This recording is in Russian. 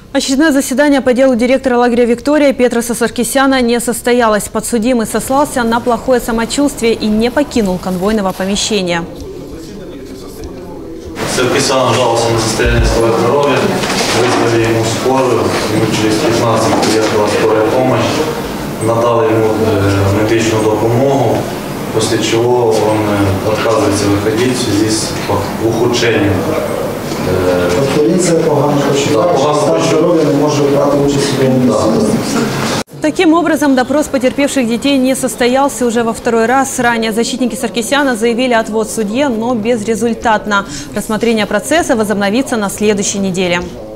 Очередное заседание по делу директора лагеря «Виктория» Петроса Саркисяна не состоялось. Подсудимый сослался на плохое самочувствие и не покинул конвойного помещения. Саркисян жаловался на состояние своего здоровья, вызвали ему скорую, ему через 15 минут приехала скорая помощь, надала ему медичную допомогу, после чего он отказывается выходить в связи с ухудшением. Таким образом, допрос потерпевших детей не состоялся уже во второй раз. Ранее защитники Саркисяна заявили отвод судье, но безрезультатно. Рассмотрение процесса возобновится на следующей неделе.